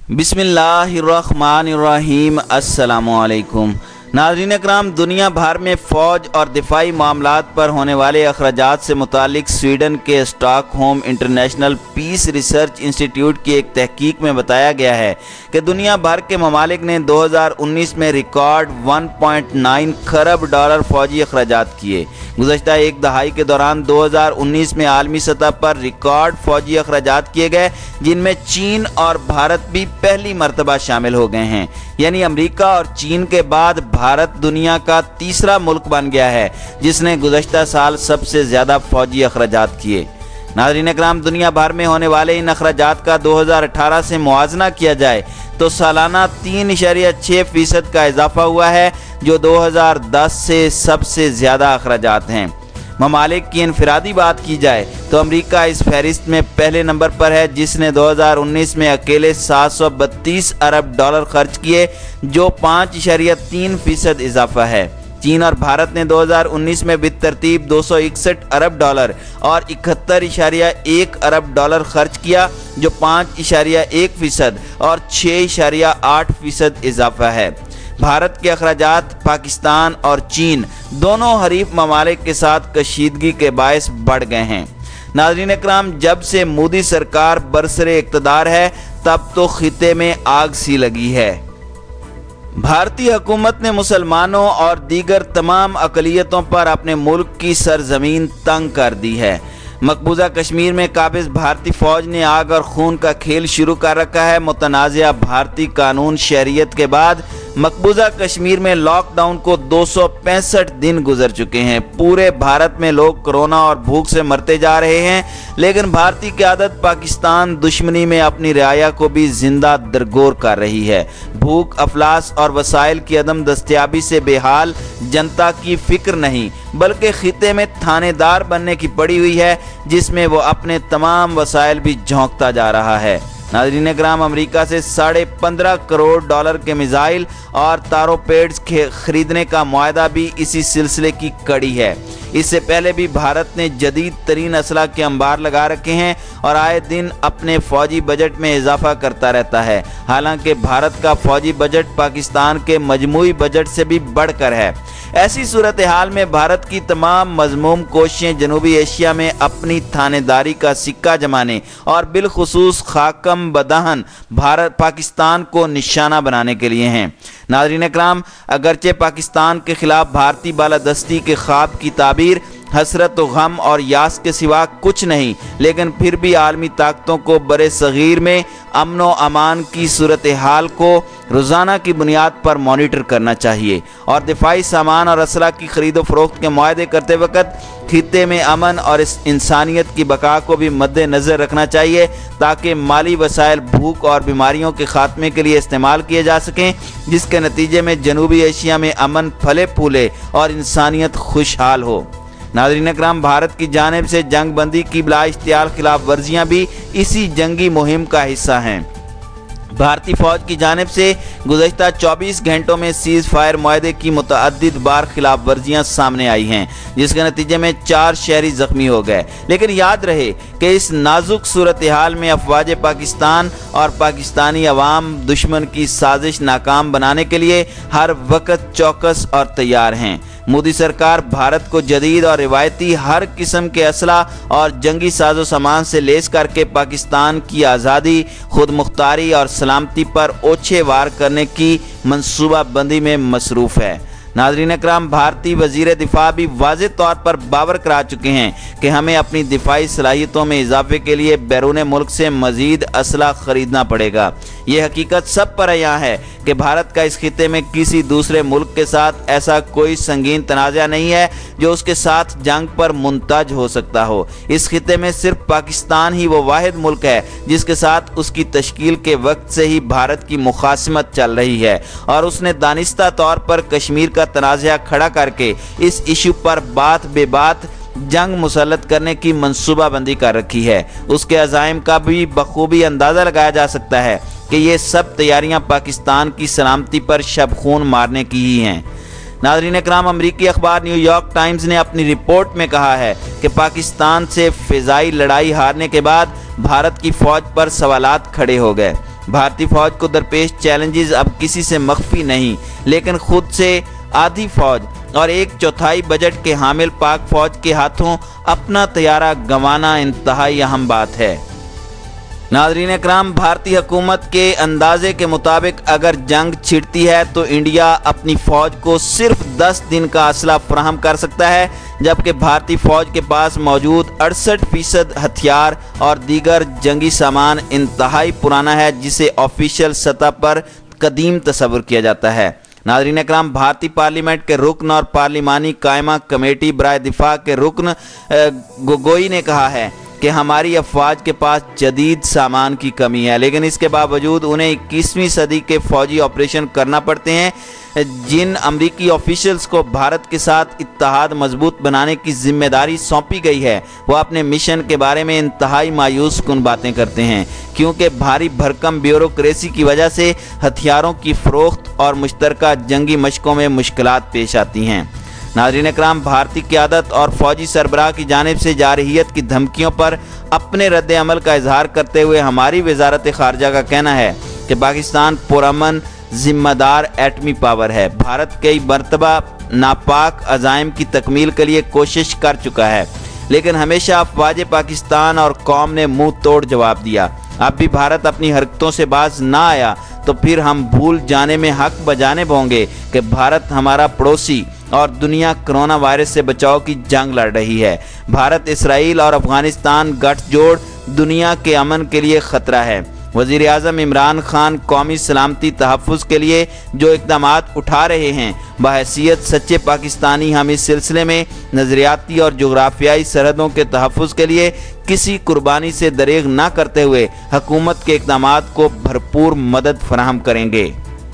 बिस्मिल्लाहिर्रहमानिर्रहीम। अस्सलामुअलैकुम। नाज़रीन इकराम, दुनिया भर में फ़ौज और दिफाई मामलात पर होने वाले अखराजात से मुतालिक स्वीडन के Stockholm international peace research institute की एक तहकीक में बताया गया है कि दुनिया भर के ममालिक ने 2019 में रिकॉर्ड 1.9 खरब डॉलर फ़ौजी अखराजात किए। गुज़श्ता एक दहाई के दौरान 2019 में आलमी सतह पर रिकॉर्ड फ़ौजी अखराजात किए गए, जिनमें चीन और भारत भी पहली मरतबा शामिल हो गए हैं। यानी अमेरिका और चीन के बाद भारत दुनिया का तीसरा मुल्क बन गया है जिसने गुज़श्ता साल सबसे ज़्यादा फ़ौजी अखराजात किए। नाज़रीन इकराम, दुनिया भर में होने वाले इन अखराजात का 2018 से मुआवजा किया जाए तो सालाना 3.6% का इजाफा हुआ है, जो 2010 से सबसे ज़्यादा अखराजात हैं। ममालिक की इनफरादी बात की जाए तो अमेरिका इस फहरिस्त में पहले नंबर पर है, जिसने 2019 में अकेले 732 अरब डॉलर खर्च किए, जो 5.3% इजाफा है। चीन और भारत ने 2019 में बितरतीब 261 अरब डॉलर और 71.1 अरब डॉलर खर्च किया, जो 5.1% और 6.8% इजाफा है। भारत के अखराजात पाकिस्तान और चीन दोनों हरीफ ममालिक के साथ कशीदगी के बायस बढ़ गए हैं। नाज़रीन इकराम, जब से मोदी सरकार बरसरे इक़्तिदार है तब तो खिते में आग सी लगी है। भारतीय हुकूमत ने मुसलमानों और दीगर तमाम अक़लियतों पर अपने मुल्क की सरजमीन तंग कर दी है। मकबूजा कश्मीर में काबिज भारतीय फ़ौज ने आग और खून का खेल शुरू कर रखा है। मुतनाज़िया भारतीय कानून शरीयत के बाद मकबूजा कश्मीर में लॉकडाउन को 265 दिन गुजर चुके हैं। पूरे भारत में लोग कोरोना और भूख से मरते जा रहे हैं, लेकिन भारतीय क़यादत पाकिस्तान दुश्मनी में अपनी रियाया को भी जिंदा दरगोर कर रही है। भूख, अफलास और वसाइल की अदम दस्तयाबी से बेहाल जनता की फिक्र नहीं, बल्कि खिते में थानेदार बनने की पड़ी हुई है, जिसमें वो अपने तमाम वसाइल भी झोंकता जा रहा है। नाज़रीन इकराम, अमेरिका से 15.5 करोड़ डॉलर के मिसाइल और तारोपेड्स खरीदने का मुआहदा भी इसी सिलसिले की कड़ी है। इससे पहले भी भारत ने जदीद तरीन असला के अंबार लगा रखे हैं और आए दिन अपने फ़ौजी बजट में इजाफा करता रहता है। हालांकि भारत का फ़ौजी बजट पाकिस्तान के मजमूई बजट से भी बढ़कर है। ऐसी सूरत हाल में भारत की तमाम मज़मूम कोशिशें जनूबी एशिया में अपनी थानेदारी का सिक्का जमाने और बिलखुसूस खाकम बदहन पाकिस्तान को निशाना बनाने के लिए हैं। नाज़रीन इकराम, अगरचे पाकिस्तान के खिलाफ भारतीय बालादस्ती के ख्वाब की ताबीर हसरत व गम और यास के सिवा कुछ नहीं, लेकिन फिर भी आलमी ताकतों को बरे सगीर में अमन व अमान की सूरत हाल को रोज़ाना की बुनियाद पर मॉनिटर करना चाहिए और दिफाई सामान और असला की खरीदो फरोख्त के मुआहदे करते वक्त खित्ते में अमन और इंसानियत की बका को भी मद्देनज़र रखना चाहिए, ताकि माली वसाइल भूख और बीमारियों के खात्मे के लिए इस्तेमाल किए जा सकें, जिसके नतीजे में जनूबी एशिया में अमन फले फूले और इंसानियत खुशहाल हो। नाज़रीन इकराम, भारत की जानिब से जंग बंदी की बिला इख्तियार खिलाफ वर्जियाँ भी इसी जंगी मुहिम का हिस्सा हैं। भारतीय फ़ौज की जानिब से गुज़श्ता 24 घंटों में सीज़ फायर मुआहदे की मुतअद्दिद बार खिलाफ वर्जियाँ सामने आई हैं, जिसके नतीजे में 4 शहरी ज़ख्मी हो गए। लेकिन याद रहे कि इस नाजुक सूरत हाल में अफवाज पाकिस्तान और पाकिस्तानी अवाम दुश्मन की साजिश नाकाम बनाने के लिए हर वक्त चौकस और तैयार हैं। मोदी सरकार भारत को जदीद और रिवायती हर किस्म के असला और जंगी साजो सामान से लेस करके पाकिस्तान की आज़ादी, खुद मुख्तारी और सलामती पर ओछे वार करने की मंसूबा बंदी में मसरूफ़ है। नाज़रीन इकराम, भारतीय वज़ीर दिफा भी वाज़ेह तौर पर बावर करा चुके हैं कि हमें अपनी दिफाई सलाहियतों में इजाफे के लिए बैरून मुल्क से मज़ीद असला ख़रीदना पड़ेगा। ये हकीकत सब पर अयां है कि भारत का इस खिते में किसी दूसरे मुल्क के साथ ऐसा कोई संगीन तनाज़ा नहीं है जो उसके साथ जंग पर मुंतज हो सकता हो। इस खिते में सिर्फ पाकिस्तान ही वो वाहिद मुल्क है जिसके साथ उसकी तश्कील के वक्त से ही भारत की मुखासमत चल रही है और उसने दानिस्ता तौर पर कश्मीर का तनाज़ा खड़ा करके इस इशू पर बात बेबात जंग मुसल्लत करने की मंसूबाबंदी कर रखी है। उसके अज़ाइम का भी बखूबी अंदाज़ा लगाया जा सकता है कि ये सब तैयारियां पाकिस्तान की सलामती पर शब खून मारने की ही हैं। नाज़रीन इकराम, अमरीकी अखबार न्यूयॉर्क टाइम्स ने अपनी रिपोर्ट में कहा है कि पाकिस्तान से फ़िज़ाई लड़ाई हारने के बाद भारत की फ़ौज पर सवालात खड़े हो गए। भारतीय फौज को दरपेश चैलेंजेस अब किसी से मख्फी नहीं, लेकिन खुद से आधी फौज और 1/4 बजट के हामिल पाक फौज के हाथों अपना तैयारा गंवाना इंतहाई अहम बात है। नाज़रीन इकराम, भारतीय हुकूमत के अंदाजे के मुताबिक अगर जंग छिड़ती है तो इंडिया अपनी फौज को सिर्फ 10 दिन का असला फराहम कर सकता है, जबकि भारतीय फौज के पास मौजूद 68% हथियार और दीगर जंगी सामान इंतहाई पुराना है, जिसे ऑफिशियल सतह पर कदीम तस्वुर किया जाता है। नाज़रीन इकराम, भारतीय पार्लियामेंट के रुकन और पार्लिमानी कायमा कमेटी बराए दिफा के रुकन गोगोई ने कहा है कि हमारी अफवाज के पास जदीद सामान की कमी है, लेकिन इसके बावजूद उन्हें 21वीं सदी के फौजी ऑपरेशन करना पड़ते हैं। जिन अमरीकी ऑफिशियल्स को भारत के साथ इत्तेहाद मजबूत बनाने की जिम्मेदारी सौंपी गई है, वह अपने मिशन के बारे में इंतहाई मायूस कुन बातें करते हैं, क्योंकि भारी भरकम ब्यूरोक्रेसी की वजह से हथियारों की फरोख्त और मुश्तरका जंगी मशकों में मुश्किलात पेश आती हैं। नाज़रीन इकराम, भारतीय क़यादत और फौजी सरबराह की जानिब से जारहियत की धमकियों पर अपने रद्द अमल का इजहार करते हुए हमारी वज़ारत ख़ारजा का कहना है कि पाकिस्तान पुरअमन ज़िम्मेदार एटमी पावर है। भारत कई मरतबा नापाक अज़ाइम की तकमील के लिए कोशिश कर चुका है, लेकिन हमेशा अफवाज पाकिस्तान और कौम ने मुँह तोड़ जवाब दिया। अब भी भारत अपनी हरकतों से बाज ना आया तो फिर हम भूल जाने में हक बजाने होंगे कि भारत हमारा पड़ोसी और दुनिया कोरोना वायरस से बचाव की जंग लड़ रही है। भारत, इसराइल और अफगानिस्तान गठजोड़ दुनिया के अमन के लिए ख़तरा है। वज़ीर आज़म इमरान खान कौमी सलामती तहफ़्फ़ुज़ के लिए जो इक़दामात उठा रहे हैं, बहैसियत सच्चे पाकिस्तानी हम इस सिलसिले में नज़रियाती और जोग्राफियाई सरहदों के तहफ़्फ़ुज़ के लिए किसी कुर्बानी से दरेग न करते हुए हुकूमत के इक़दामात को भरपूर मदद फराहम करेंगे।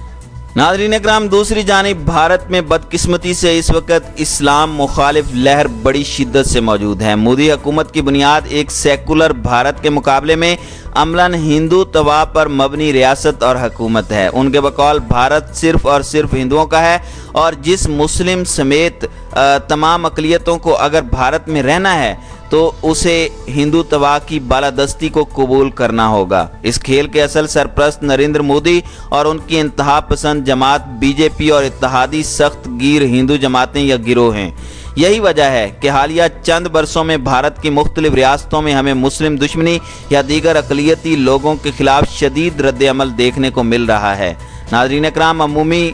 नाज़रीन इकराम, दूसरी जानिब भारत में बदकिस्मती से इस वक्त इस्लाम मुखालिफ लहर बड़ी शिद्दत से मौजूद है। मोदी हुकूमत की बुनियाद एक सेकुलर भारत के मुकाबले में अमलन हिंदू तवा पर मबनी रियासत और हुकूमत है। उनके बकौल भारत सिर्फ और सिर्फ हिंदुओं का है, और जिस मुस्लिम समेत तमाम अक़लियतों को अगर भारत में रहना है तो उसे हिंदू तवा की बालादस्ती को कबूल करना होगा। इस खेल के असल सरपरस्त नरेंद्र मोदी और उनकी इंतहा पसंद जमात बीजेपी और इत्तेहादी सख्त गिर हिंदू जमातें या गिरोह हैं। यही वजह है कि हालिया चंद बरसों में भारत की मुख्तलिफ रियासतों में हमें मुस्लिम दुश्मनी या दीगर अक़लियती लोगों के खिलाफ शदीद रद्द अमल देखने को मिल रहा है। नाज़रीन इकराम, अमूमी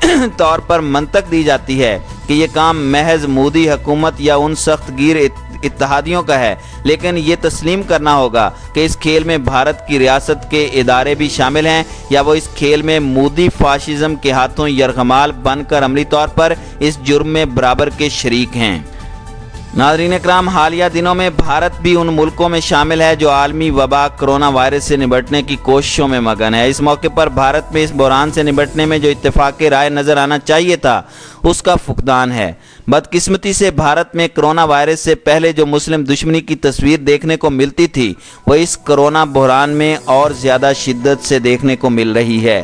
तौर पर मंतक दी जाती है कि ये काम महज मोदी हुकूमत या उन सख्त गिर इत्तेहादियों का है, लेकिन ये तस्लीम करना होगा कि इस खेल में भारत की रियासत के इदारे भी शामिल हैं, या वो इस खेल में मोदी फाशिज्म के हाथों यरगमाल बनकर अमली तौर पर इस जुर्म में बराबर के शरीक हैं। नाज़रीन इकराम, हालिया दिनों में भारत भी उन मुल्कों में शामिल है जो आलमी वबा कोरोना वायरस से निपटने की कोशिशों में मगन है। इस मौके पर भारत में इस बहरान से निपटने में जो इत्तेफाक राय नज़र आना चाहिए था, उसका फुकदान है। बदकिस्मती से भारत में कोरोना वायरस से पहले जो मुस्लिम दुश्मनी की तस्वीर देखने को मिलती थी, वह इस कोरोना बहरान में और ज़्यादा शिद्दत से देखने को मिल रही है।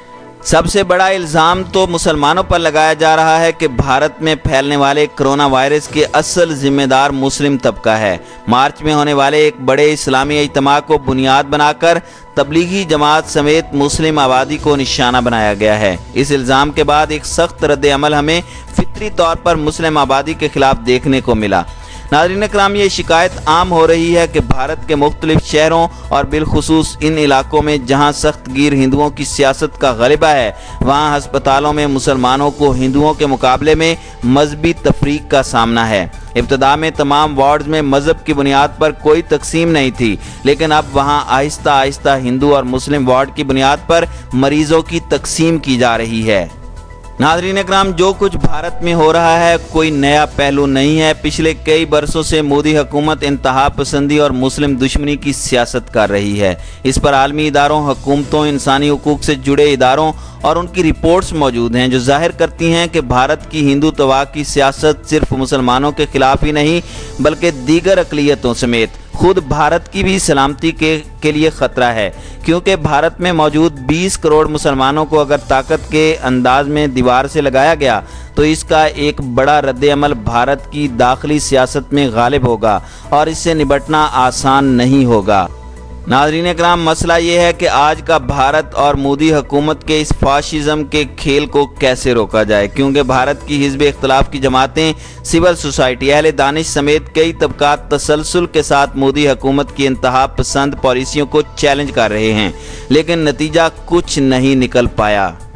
सबसे बड़ा इल्ज़ाम तो मुसलमानों पर लगाया जा रहा है कि भारत में फैलने वाले कोरोना वायरस के असल जिम्मेदार मुस्लिम तबका है। मार्च में होने वाले एक बड़े इस्लामी इज्तिमा को बुनियाद बनाकर तबलीगी जमात समेत मुस्लिम आबादी को निशाना बनाया गया है। इस इल्ज़ाम के बाद एक सख्त रद्द अमल हमें फितरी तौर पर मुस्लिम आबादी के खिलाफ देखने को मिला। नाज़रीन इकराम, ये शिकायत आम हो रही है कि भारत के मुख्तलिफ शहरों और बिलखुसूस इन इलाकों में जहाँ सख्त गिर हिंदुओं की सियासत का गलिबा है, वहाँ हस्पतालों में मुसलमानों को हिंदुओं के मुकाबले में मजहबी तफरीक का सामना है। इब्तदा में तमाम वार्ड्स में मजहब की बुनियाद पर कोई तकसीम नहीं थी, लेकिन अब वहाँ आहिस्ता आहिस्ता हिंदू और मुस्लिम वार्ड की बुनियाद पर मरीजों की तकसीम की जा रही है। नाज़रीन इकराम, जो कुछ भारत में हो रहा है कोई नया पहलू नहीं है। पिछले कई बरसों से मोदी हुकूमत इंतहा पसंदी और मुस्लिम दुश्मनी की सियासत कर रही है। इस पर आलमी इदारों, हुकूमतों, इंसानी हुकूक से जुड़े इदारों और उनकी रिपोर्ट्स मौजूद हैं जो जाहिर करती हैं कि भारत की हिंदू तवा की सियासत सिर्फ मुसलमानों के खिलाफ ही नहीं बल्कि दीगर अक़लियतों समेत खुद भारत की भी सलामती के लिए ख़तरा है, क्योंकि भारत में मौजूद 20 करोड़ मुसलमानों को अगर ताकत के अंदाज में दीवार से लगाया गया तो इसका एक बड़ा रद्द अमल भारत की दाखिली सियासत में गालिब होगा और इससे निपटना आसान नहीं होगा। नाज़रीन इकराम, मसला ये है कि आज का भारत और मोदी हुकूमत के इस फाशिज़म के खेल को कैसे रोका जाए, क्योंकि भारत की हिज़्ब इख्तिलाफ की जमातें, सिविल सोसाइटी, अहले दानिश समेत कई तबकात तसलसल के साथ मोदी हुकूमत की इंतहा पसंद पॉलिसियों को चैलेंज कर रहे हैं, लेकिन नतीजा कुछ नहीं निकल पाया।